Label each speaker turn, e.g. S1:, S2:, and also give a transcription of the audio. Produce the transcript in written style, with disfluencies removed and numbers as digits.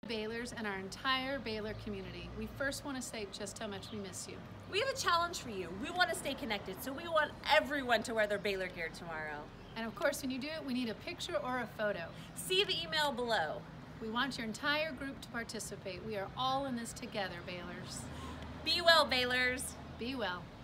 S1: Balers and our entire Baler community. We first want to say just how much we miss you.
S2: We have a challenge for you. We want to stay connected, so we want everyone to wear their Baler gear tomorrow.
S1: And of course, when you do it, we need a picture or a photo.
S2: See the email below.
S1: We want your entire group to participate. We are all in this together, Balers.
S2: Be well, Balers.
S1: Be well.